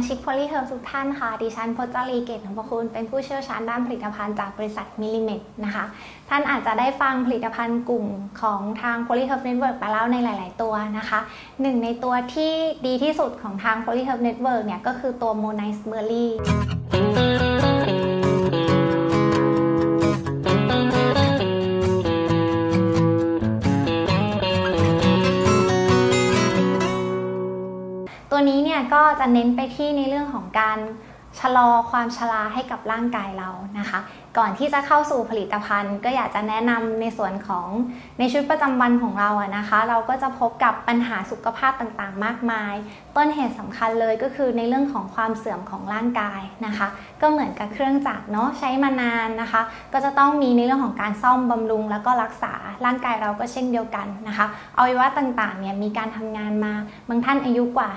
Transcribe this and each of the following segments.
ชิก Polyherb ทุกท่านค่ะดิฉันพจรีเกตนพคุณเป็นผู้เชี่ยวชาญด้านผลิตภัณฑ์จากบริษัทมิลลิเมตนะคะท่านอาจจะได้ฟังผลิตภัณฑ์กลุ่มของทาง Polyherb Network ไปแล้วในหลายๆตัวนะคะหนึ่งในตัวที่ดีที่สุดของทาง Polyherb Network เนี่ยก็คือตัว Monice Berryตัวนี้เนี่ยก็จะเน้นไปที่ในเรื่องของการชะลอความชราให้กับร่างกายเรานะคะก่อนที่จะเข้าสู่ผลิตภัณฑ์ก็อยากจะแนะนำในส่วนของในชีวิตประจำวันของเราอะนะคะเราก็จะพบกับปัญหาสุขภาพต่างๆมากมายต้นเหตุสำคัญเลยก็คือในเรื่องของความเสื่อมของร่างกายนะคะก็เหมือนกับเครื่องจักรเนาะใช้มานานนะคะก็จะต้องมีในเรื่องของการซ่อมบำรุงแล้วก็รักษาร่างกายเราก็เช่นเดียวกันนะคะอวัยวะต่างๆเนี่ยมีการทำงานมาบางท่านอายุกว่า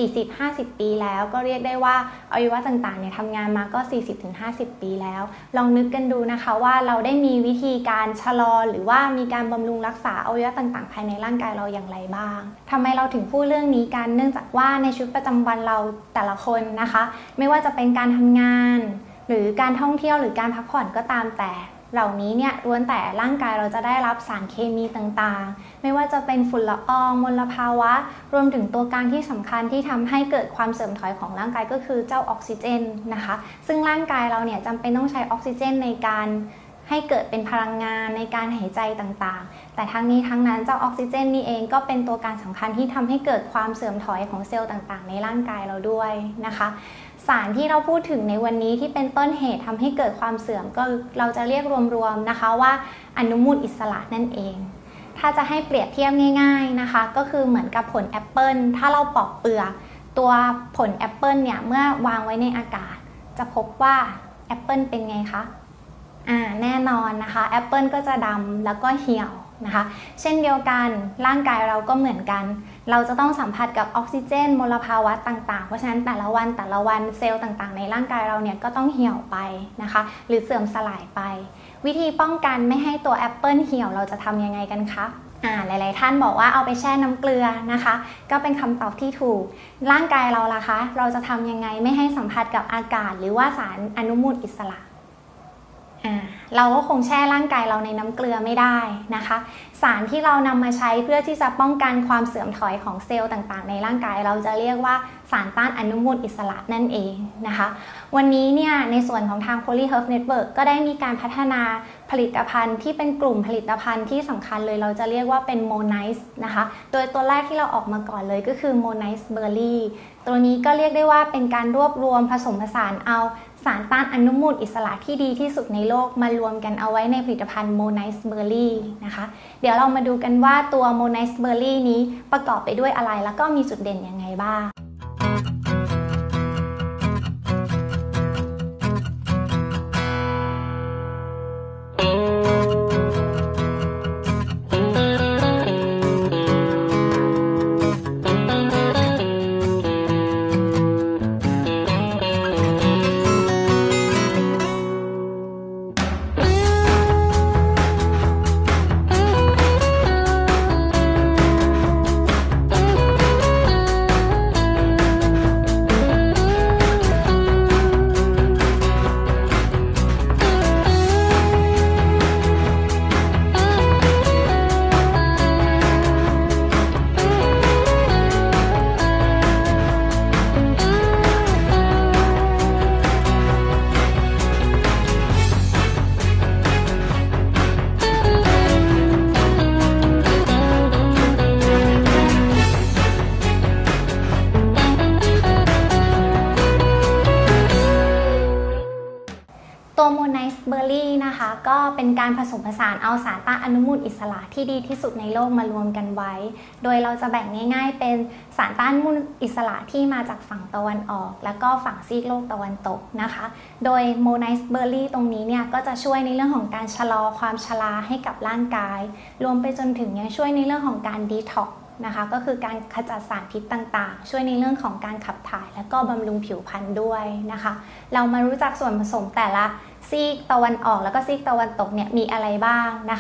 40-50 ปีแล้วก็เรียกได้ว่าอวัยวะต่างๆเนี่ยทำงานมาก็ 40-50 ปีแล้วลองนึกกันดูนะคะว่าเราได้มีวิธีการชะลอหรือว่ามีการบำรุงรักษาอวัยวะต่างๆภายในร่างกายเราอย่างไรบ้างทำไมเราถึงพูดเรื่องนี้กันเนื่องจากว่าในชีวิตประจำวันเราแต่ละคนนะคะไม่ว่าจะเป็นการทำงานหรือการท่องเที่ยวหรือการพักผ่อนก็ตามแต่เหล่านี้เนี่ยล้วนแต่ร่างกายเราจะได้รับสารเคมีต่างๆไม่ว่าจะเป็นฝุ่นละอองมลภาวะรวมถึงตัวการที่สำคัญที่ทำให้เกิดความเสื่อมถอยของร่างกายก็คือเจ้าออกซิเจนนะคะซึ่งร่างกายเราเนี่ยจำเป็นต้องใช้ออกซิเจนในการให้เกิดเป็นพลังงานในการหายใจต่างๆแต่ทั้งนี้ทั้งนั้นเจ้าออกซิเจนนี่เองก็เป็นตัวการสำคัญที่ทำให้เกิดความเสื่อมถอยของเซลล์ต่างๆในร่างกายเราด้วยนะคะสารที่เราพูดถึงในวันนี้ที่เป็นต้นเหตุทำให้เกิดความเสื่อมก็เราจะเรียกรวมๆนะคะว่าอนุมูลอิสระนั่นเองถ้าจะให้เปรียบเทียบง่ายๆนะคะก็คือเหมือนกับผลแอปเปิลถ้าเราปอกเปลือกตัวผลแอปเปิลเนี่ยเมื่อวางไว้ในอากาศจะพบว่าแอปเปิลเป็นไงคะแน่นอนนะคะแอปเปิลก็จะดำแล้วก็เหี่ยวนะคะเช่นเดียวกันร่างกายเราก็เหมือนกันเราจะต้องสัมผัสกับออกซิเจนมลภาวะต่างๆเพราะฉะนั้นแต่ละวันเซลล์ต่างๆในร่างกายเราเนี่ยก็ต้องเหี่ยวไปนะคะหรือเสื่อมสลายไปวิธีป้องกันไม่ให้ตัวแอปเปิลเหี่ยวเราจะทำยังไงกันคะหลายๆท่านบอกว่าเอาไปแช่น้ำเกลือนะคะก็เป็นคำตอบที่ถูกร่างกายเราล่ะคะเราจะทำยังไงไม่ให้สัมผัสกับอากาศหรือว่าสารอนุมูลอิสระเราก็คงแช่ร่างกายเราในน้ำเกลือไม่ได้นะคะสารที่เรานำมาใช้เพื่อที่จะป้องกันความเสื่อมถอยของเซลล์ต่างๆในร่างกายเราจะเรียกว่าสารต้านอนุมูลอิสระนั่นเองนะคะวันนี้เนี่ยในส่วนของทาง Polyherb Network ก็ได้มีการพัฒนาผลิตภัณฑ์ที่เป็นกลุ่มผลิตภัณฑ์ที่สำคัญเลยเราจะเรียกว่าเป็น Monice นะคะโดยตัวแรกที่เราออกมาก่อนเลยก็คือ Monice Berry ตัวนี้ก็เรียกได้ว่าเป็นการรวบรวมผสมผสานเอาสารต้านอนุมูลอิสระที่ดีที่สุดในโลกมารวมกันเอาไว้ในผลิตภัณฑ์ Monice Berry นะคะเดี๋ยวเรามาดูกันว่าตัว Monice Berry นี้ประกอบไปด้วยอะไรแล้วก็มีจุดเด่นยังไงบ้างตัว Monice Berry นะคะก็เป็นการผสมผสานเอาสารต้านอนุมูลอิสระที่ดีที่สุดในโลกมารวมกันไว้โดยเราจะแบ่งง่ายๆเป็นสารต้านอนุมูลอิสระที่มาจากฝั่งตะวันออกแล้วก็ฝั่งซีกโลกตะวันตกนะคะโดย Monice Berry ตรงนี้เนี่ยก็จะช่วยในเรื่องของการชะลอความชราให้กับร่างกายรวมไปจนถึงยังช่วยในเรื่องของการดีท็อกซ์นะคะก็คือการขจัดสารพิษต่างๆช่วยในเรื่องของการขับถ่ายและก็บำรุงผิวพรรณด้วยนะคะเรามารู้จักส่วนผสมแต่ละซีกตะวันออกแล้วก็ซีกตะวันตกเนี่ยมีอะไรบ้างนะคะ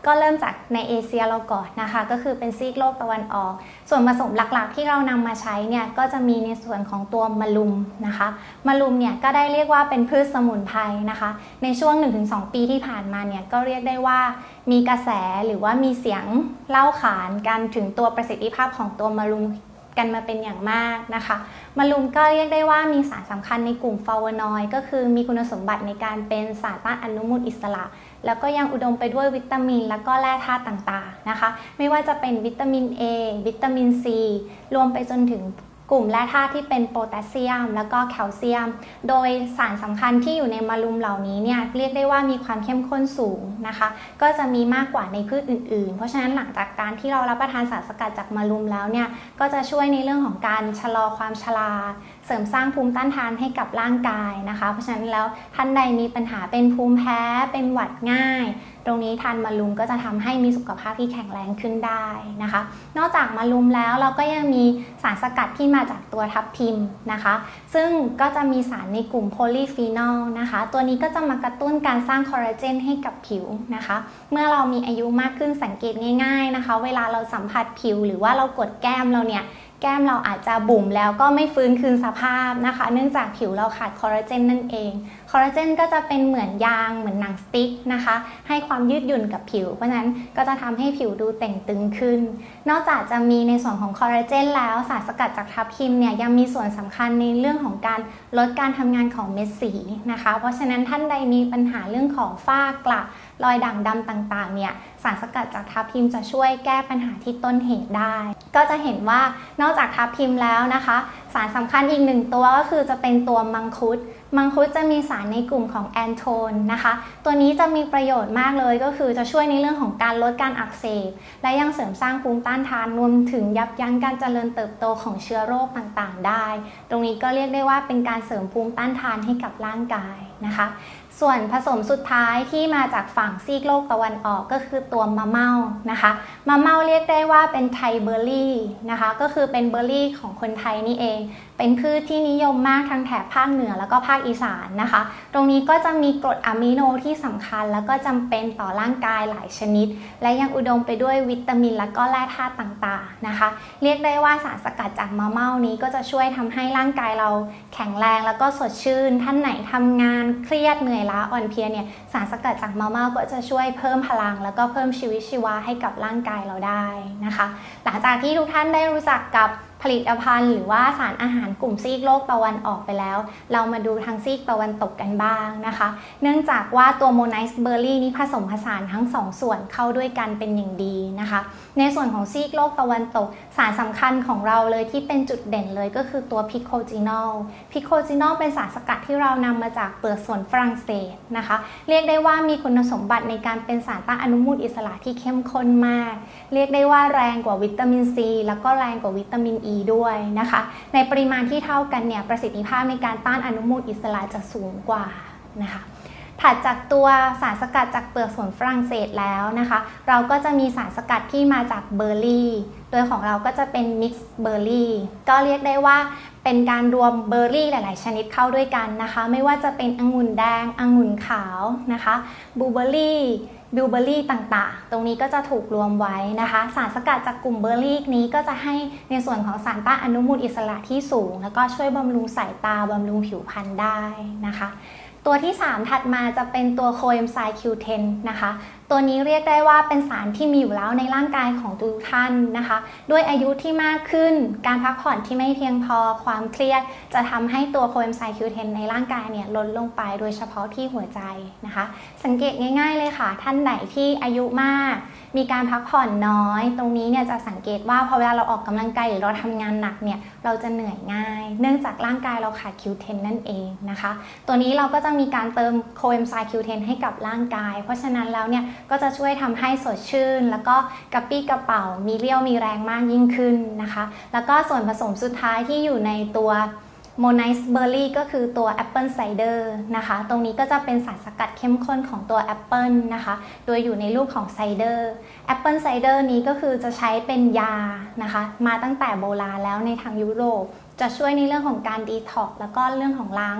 ก็เริ่มจากในเอเชียเราก่อนนะคะก็คือเป็นซีกโลกตะวันออกส่วนผสมหลักๆที่เรานำมาใช้เนี่ยก็จะมีในส่วนของตัวมะลุมนะคะมะลุมเนี่ยก็ได้เรียกว่าเป็นพืชสมุนไพรนะคะในช่วง 1-2 ปีที่ผ่านมาเนี่ยก็เรียกได้ว่ามีกระแสหรือว่ามีเสียงเล่าขานกันถึงตัวประสิทธิภาพของตัวมะลุมกันมาเป็นอย่างมากนะคะมะลุมก็เรียกได้ว่ามีสารสำคัญในกลุ่มฟลาโวนอยด์ก็คือมีคุณสมบัติในการเป็นสารต้านอนุมูลอิสระแล้วก็ยังอุดมไปด้วยวิตามินและก็แร่ธาตุต่างๆนะคะไม่ว่าจะเป็นวิตามิน A วิตามิน C รวมไปจนถึงกลุ่มแร่ธาตุที่เป็นโพแทสเซียมแล้วก็แคลเซียมโดยสารสำคัญที่อยู่ในมะลุมเหล่านี้เนี่ยเรียกได้ว่ามีความเข้มข้นสูงนะคะก็จะมีมากกว่าในพืชอื่นๆเพราะฉะนั้นหลังจากการที่เรารับประทานสารสกัดจากมะลุมแล้วเนี่ยก็จะช่วยในเรื่องของการชะลอความชราเสริมสร้างภูมิต้านทานให้กับร่างกายนะคะเพราะฉะนั้นแล้วท่านใดมีปัญหาเป็นภูมิแพ้เป็นหวัดง่ายตรงนี้ทานมะลุมก็จะทำให้มีสุขภาพที่แข็งแรงขึ้นได้นะคะนอกจากมะลุมแล้วเราก็ยังมีสารสกัดที่มาจากตัวทับทิมนะคะซึ่งก็จะมีสารในกลุ่มโพลีฟีนอลนะคะตัวนี้ก็จะมากระตุ้นการสร้างคอลลาเจนให้กับผิวนะคะเมื่อเรามีอายุมากขึ้นสังเกตง่ายๆนะคะเวลาเราสัมผัสผิวหรือว่าเรากดแก้มเราเนี่ยแก้มเราอาจจะบุ๋มแล้วก็ไม่ฟื้นคืนสภาพนะคะเนื่องจากผิวเราขาดคอลลาเจนนั่นเองคอลลาเจนก็จะเป็นเหมือนยางเหมือนหนังสติ๊กนะคะให้ความยืดหยุ่นกับผิวเพราะฉะนั้นก็จะทำให้ผิวดูเต่งตึงขึ้นนอกจากจะมีในส่วนของคอลลาเจนแล้วสารสกัดจากทับทิมเนี่ยยังมีส่วนสำคัญในเรื่องของการลดการทำงานของเม็ดสีนะคะเพราะฉะนั้นท่านใดมีปัญหาเรื่องของฝ้ากระรอยด่างดำต่างๆเนี่ยสารสกัดจากทับทิมจะช่วยแก้ปัญหาที่ต้นเหตุได้ก็จะเห็นว่านอกจากทับทิมแล้วนะคะสารสำคัญอีกหนึ่งตัวก็คือจะเป็นตัวมังคุดจะมีสารในกลุ่มของแอนโทนนะคะตัวนี้จะมีประโยชน์มากเลยก็คือจะช่วยในเรื่องของการลดการอักเสบและยังเสริมสร้างภูมิต้านทานรวมถึงยับยั้งการเจริญเติบโตของเชื้อโรคต่างๆได้ตรงนี้ก็เรียกได้ว่าเป็นการเสริมภูมิต้านทานให้กับร่างกายนะคะส่วนผสมสุดท้ายที่มาจากฝั่งซีกโลกตะวันออกก็คือตัวมะเม่านะคะมะเม่าเรียกได้ว่าเป็นไทยเบอร์รี่นะคะก็คือเป็นเบอร์รี่ของคนไทยนี่เองเป็นพืชที่นิยมมากทางแถบภาคเหนือแล้วก็ภาคอีสานนะคะตรงนี้ก็จะมีกรดอะมิโนที่สำคัญแล้วก็จำเป็นต่อร่างกายหลายชนิดและยังอุดมไปด้วยวิตามินและก็แร่ธาตุต่างๆนะคะเรียกได้ว่าสารสกัดจากมะเม่านี้ก็จะช่วยทำให้ร่างกายเราแข็งแรงแล้วก็สดชื่นท่านไหนทำงานเครียดเหนื่อยล้าอ่อนเพลียเนี่ยสารสกัดจากมะเม่าก็จะช่วยเพิ่มพลังแล้วก็เพิ่มชีวิตชีวาให้กับร่างกายเราได้นะคะหลังจากที่ทุกท่านได้รู้จักกับผลิตภัณฑ์หรือว่าสารอาหารกลุ่มซีกโลกตะวันออกไปแล้วเรามาดูทางซีกตะวันตกกันบ้างนะคะเนื่องจากว่าตัวโมไนซ์เบอร์รี่นี้ผสมผสานทั้งสองส่วนเข้าด้วยกันเป็นอย่างดีนะคะในส่วนของซีกโลกตะวันตกสารสำคัญของเราเลยที่เป็นจุดเด่นเลยก็คือตัวพิโคจินอลเป็นสารสกัดที่เรานำมาจากเปลือกสนฝรั่งเศสนะคะเรียกได้ว่ามีคุณสมบัติในการเป็นสารต้านอนุมูลอิสระที่เข้มข้นมากเรียกได้ว่าแรงกว่าวิตามินซีแล้วก็แรงกว่าวิตามินอีด้วยนะคะในปริมาณที่เท่ากันเนี่ยประสิทธิภาพในการต้านอนุมูลอิสระจะสูงกว่านะคะถัดจากตัวสารสกัดจากเปลือกสนฝรั่งเศสแล้วนะคะเราก็จะมีสารสกัดที่มาจากเบอร์รี่โดยของเราก็จะเป็นมิกซ์เบอร์รี่ก็เรียกได้ว่าเป็นการรวมเบอร์รี่หลายๆชนิดเข้าด้วยกันนะคะไม่ว่าจะเป็นองุ่นแดงองุ่นขาวนะคะบลูเบอร์รี่บิวเบอร์รี่ต่างๆตรงนี้ก็จะถูกรวมไว้นะคะสารสกัดจากกลุ่มเบอร์รี่นี้ก็จะให้ในส่วนของสารต้านอนุมูลอิสระที่สูงแล้วก็ช่วยบำรุงสายตาบำรุงผิวพรรณได้นะคะตัวที่3ถัดมาจะเป็นตัวโคเอนไซม์ Q10 นะคะตัวนี้เรียกได้ว่าเป็นสารที่มีอยู่แล้วในร่างกายของทุกท่านนะคะด้วยอายุที่มากขึ้นการพักผ่อนที่ไม่เพียงพอความเครียดจะทำให้ตัวโคเอนไซม์ Q10 ในร่างกายเนี่ยลดลงไปโดยเฉพาะที่หัวใจนะคะสังเกตง่ายๆเลยค่ะท่านไหนที่อายุมากมีการพักผ่อนน้อยตรงนี้เนี่ยจะสังเกตว่าพอเวลาเราออกกำลังกายหรือเราทำงานหนักเนี่ยเราจะเหนื่อยง่ายเนื่องจากร่างกายเราขาด Q10 นั่นเองนะคะตัวนี้เราก็จะมีการเติมโคเอนไซม์ Q10 ให้กับร่างกายเพราะฉะนั้นแล้วเนี่ยก็จะช่วยทำให้สดชื่นแล้วก็กระปรี้กระเป๋ามีเรี่ยวมีแรงมากยิ่งขึ้นนะคะแล้วก็ส่วนผสมสุดท้ายที่อยู่ในตัวโมไนซ์เบอร์รี่ก็คือตัวแอปเปิลไซเดอร์นะคะตรงนี้ก็จะเป็นสารสกัดเข้มข้นของตัวแอปเปิลนะคะโดยอยู่ในรูปของไซเดอร์แอปเปิลไซเดอร์นี้ก็คือจะใช้เป็นยานะคะมาตั้งแต่โบราณแล้วในทางยุโรปจะช่วยในเรื่องของการดีท็อกซ์แล้วก็เรื่องของล้าง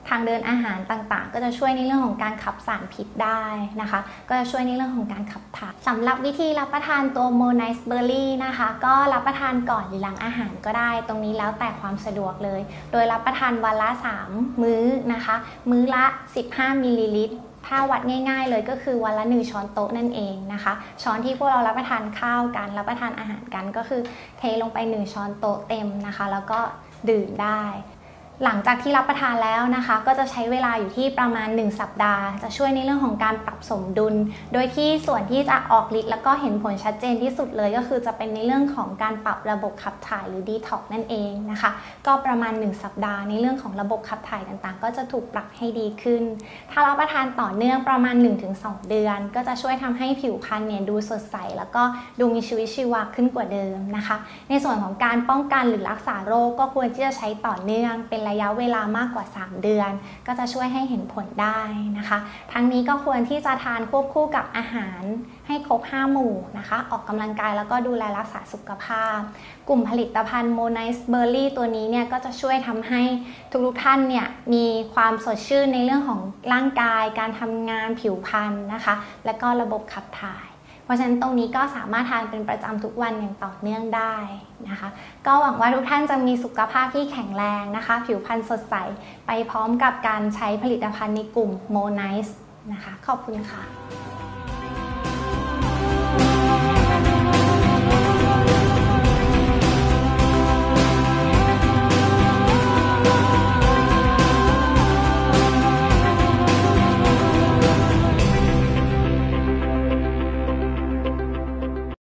ทางเดินอาหารต่างๆก็จะช่วยในเรื่องของการขับสารพิษได้นะคะก็จะช่วยในเรื่องของการขับถ่ายสำหรับวิธีรับประทานตัวโมไนซ์เบอร์รี่นะคะก็รับประทานก่อนหรือหลังอาหารก็ได้ตรงนี้แล้วแต่ความสะดวกเลยโดยรับประทานวันละ3มื้อนะคะมื้อละ15มิลลิลิตรถ้าวัดง่ายๆเลยก็คือวันละ1ช้อนโต๊ะนั่นเองนะคะช้อนที่พวกเรารับประทานข้าวกันรับประทานอาหารกันก็คือเทลงไป1ช้อนโต๊ะเต็มนะคะแล้วก็ดื่มได้หลังจากที่รับประทานแล้วนะคะก็จะใช้เวลาอยู่ที่ประมาณ1สัปดาห์จะช่วยในเรื่องของการปรับสมดุลโดยที่ส่วนที่จะออกฤทธิ์แล้วก็เห็นผลชัดเจนที่สุดเลยก็คือจะเป็นในเรื่องของการปรับระบบขับถ่ายหรือดีท็อกนั่นเองนะคะก็ประมาณ1สัปดาห์ในเรื่องของระบบขับถ่ายต่างๆก็จะถูกปรับให้ดีขึ้นถ้ารับประทานต่อเนื่องประมาณ 1-2 เดือนก็จะช่วยทำให้ผิวพรรณเนี่ยดูสดใสแล้วก็ดูมีชีวิตชีวาขึ้นกว่าเดิมนะคะในส่วนของการป้องกันหรือรักษาโรคก็ควรที่จะใช้ต่อเนื่องเป็นระยะเวลามากกว่า3เดือนก็จะช่วยให้เห็นผลได้นะคะทั้งนี้ก็ควรที่จะทานควบคู่กับอาหารให้ครบ5หมู่นะคะออกกำลังกายแล้วก็ดูแลรักษาสุขภาพกลุ่มผลิตภัณฑ์โมไนซ์เบอร์รี่ตัวนี้เนี่ยก็จะช่วยทำให้ทุกท่านเนี่ยมีความสดชื่นในเรื่องของร่างกายการทำงานผิวพรรณนะคะและก็ระบบขับถ่ายเพราะฉะนั้นตรงนี้ก็สามารถทานเป็นประจำทุกวันอย่างต่อเนื่องได้นะคะก็หวังว่าทุกท่านจะมีสุขภาพที่แข็งแรงนะคะผิวพรรณสดใสไปพร้อมกับการใช้ผลิตภัณฑ์ในกลุ่มโมไนซ์นะคะขอบคุณค่ะ